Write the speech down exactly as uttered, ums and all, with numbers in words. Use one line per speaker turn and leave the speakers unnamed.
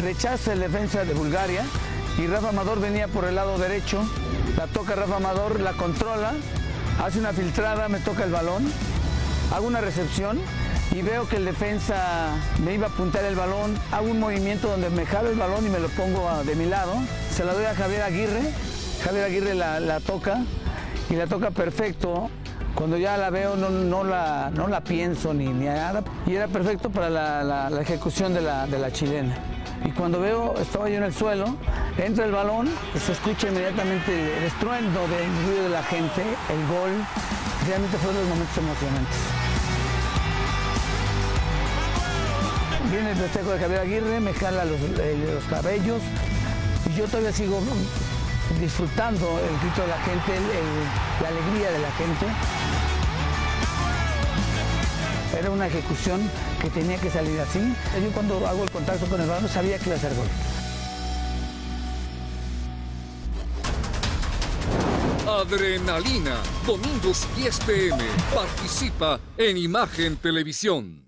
rechaza el defensa de Bulgaria y Rafa Amador venía por el lado derecho. La toca Rafa Amador, la controla, hace una filtrada, me toca el balón, hago una recepción y veo que el defensa me iba a apuntar el balón, hago un movimiento donde me jalo el balón y me lo pongo de mi lado, se la doy a Javier Aguirre, Javier Aguirre la, la toca y la toca perfecto. Cuando ya la veo no, no, la, no la pienso ni, ni nada y era perfecto para la, la, la ejecución de la, de la chilena. Y cuando veo, estaba yo en el suelo, entra el balón, se escucha inmediatamente el estruendo del ruido de la gente, el gol, realmente fueron los momentos emocionantes. Viene el festejo de Javier Aguirre, me jala los, eh, los cabellos y yo todavía sigo disfrutando el grito de la gente, el, el, la alegría de la gente. Era una ejecución que tenía que salir así. Yo cuando hago el contacto con el balón sabía que iba a ser gol.
Adrenalina, domingos diez p m Participa en Imagen Televisión.